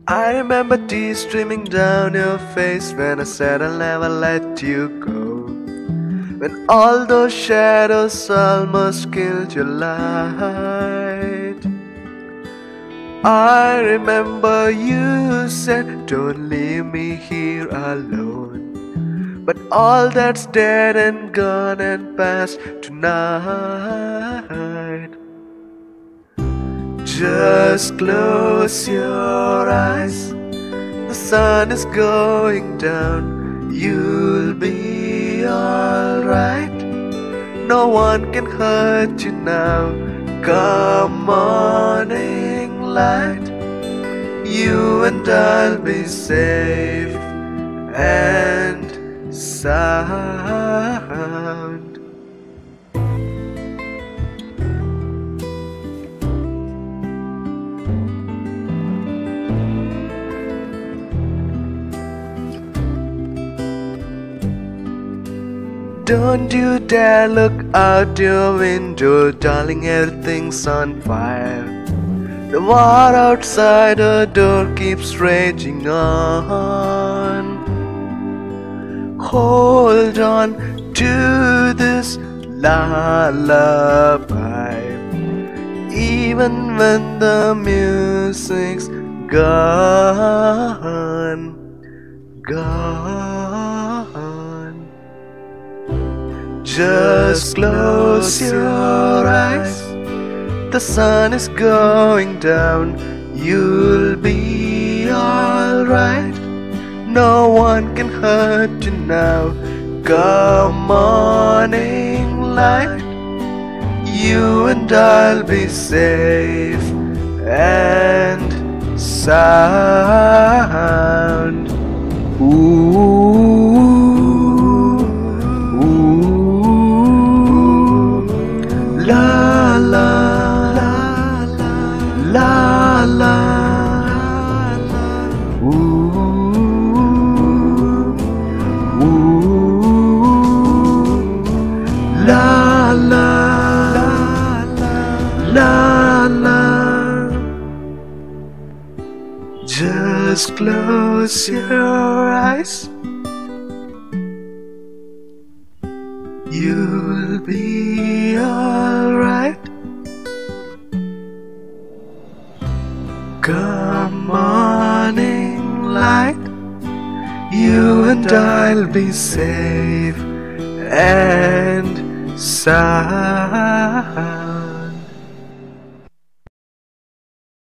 I remember tears streaming down your face when I said I'll never let you go. When all those shadows almost killed your light. I remember you said, don't leave me here alone. But all that's dead and gone and past tonight. Just close your eyes. The sun is going down. You'll be alright. No one can hurt you now. Come morning light. You and I'll be safe and sound. Don't you dare look out your window, darling, everything's on fire. The war outside our door keeps raging on. Hold on to this lullaby, even when the music's gone, gone. Just close your eyes. The sun is going down. You'll be alright. No one can hurt you now. Come morning light. You and I'll be safe and sound. Ooh. La la la la la. Ooh, ooh. La la la la. Just close your eyes. You'll be alright. Come morning light. You and I'll be safe and sound.